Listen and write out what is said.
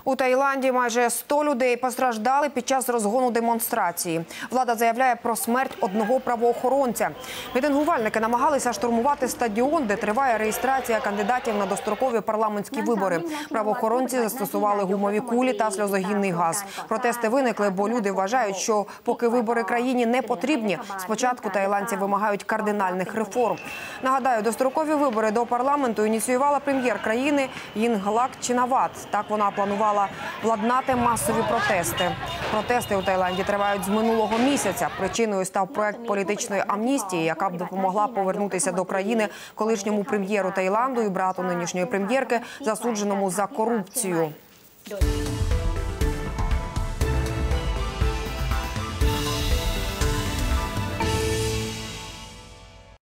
У Таїланді майже 100 людей постраждали під час розгону демонстрації. Влада заявляє про смерть одного правоохоронця. Мітингувальники намагалися штурмувати стадіон, де триває реєстрація кандидатів на дострокові парламентські вибори. Правоохоронці застосували гумові кулі та сльозогінний газ. Протести виникли, бо люди вважають, що поки вибори країні не потрібні, спочатку таїландці вимагають кардинальних реформ. Нагадаю, дострокові вибори до парламенту ініціювала прем'єр країни Йинглак Чинават. Так вона планувала владнати масові протести. Протести у Таїланді тривають з минулого місяця. Причиною став проект політичної амністії, яка б допомогла повернутися до країни колишньому прем'єру Таїланду і брату нинішньої прем'єрки, засудженому за корупцію.